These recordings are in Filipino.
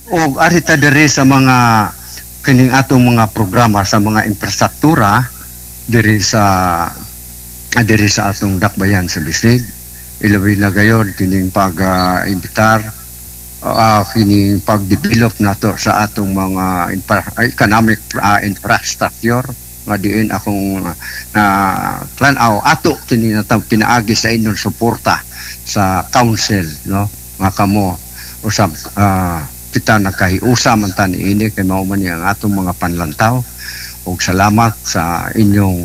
o arita diri sa mga kining atong mga programa sa mga infrastruktura diri sa atong dakbayan sa Bisig. Ilabi na gayon kining pag-imbitar kining pag-develop nato sa atong mga economic infrastructure nga diin akong planaw ato kini natang pinaagi sa inyong suporta sa council, no, nga kamo usab kita nagkahiusa man tan ini kay mao man ang atong mga panlantaw. Ug salamat sa inyong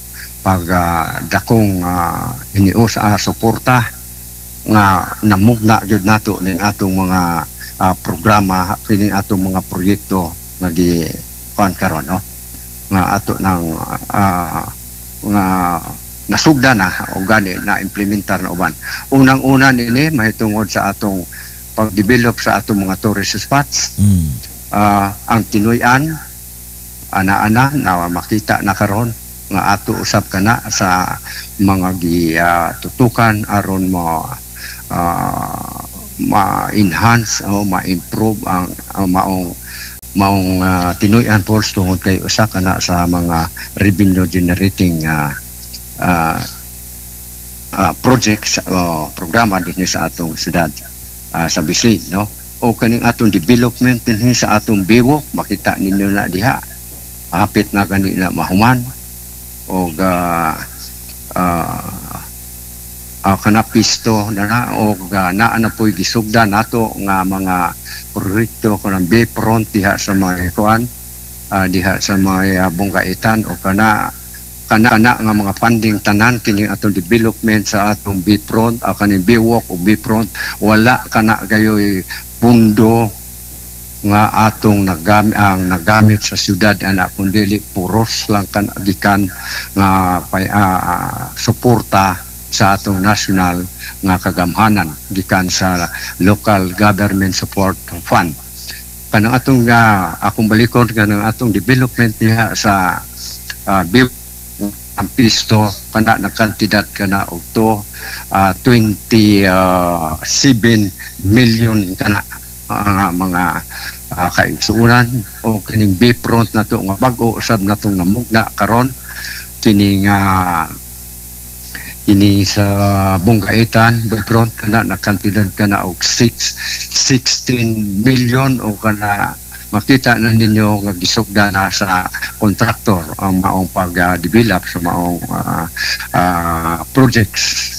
dakong iniusa suporta nga namugna jud nato ning atong mga programa kining atong mga proyekto nga di karon, no, nga ato nang nga nasugda na o gani na implementar na uban. Unang-una nini mahitungod sa atong pag-develop sa atong mga tourist spots. Ang Tinuyan ana-ana na makita na karon nga ato usab kana sa mga gitutukan aron mo ma-enhance o ma-improve ang maong Tinuyan Falls tungod kay usa kana sa mga revenue generating projects o programa dinhi sa atong syudad sa Bisig, no. O kaning atong development dinhi sa atong biwok makita ninyo na diha hapit na kanina mahuman o kanapisto na o naa na po'y gisugda nato nga mga proyekto kanang Bayfront diha sa mga kuan diha sa mga bungkaitan o kana nga mga funding tanan kining atong development sa atong Bayfront kaning biwok o Bayfront wala kana gayoy pundo nga atong nagamit sa syudad ana kundi puros lang kan gikan nga suporta sa atong national nga kagamhanan gikan sa local government support fund. Kanang atong akong balikon kanang atong development niya sa ang pisto kana na kantidad kana og 27 million kana mga kaigsuunan o kining Bayfront nato nga bag-o usab natong namugna karon kini sa Bungkaitan Bayfront kana nakantidad kana og 16 million o kana makita na ninyo nga gisugda na sa kontraktor ang maong pag-develop sa maong projects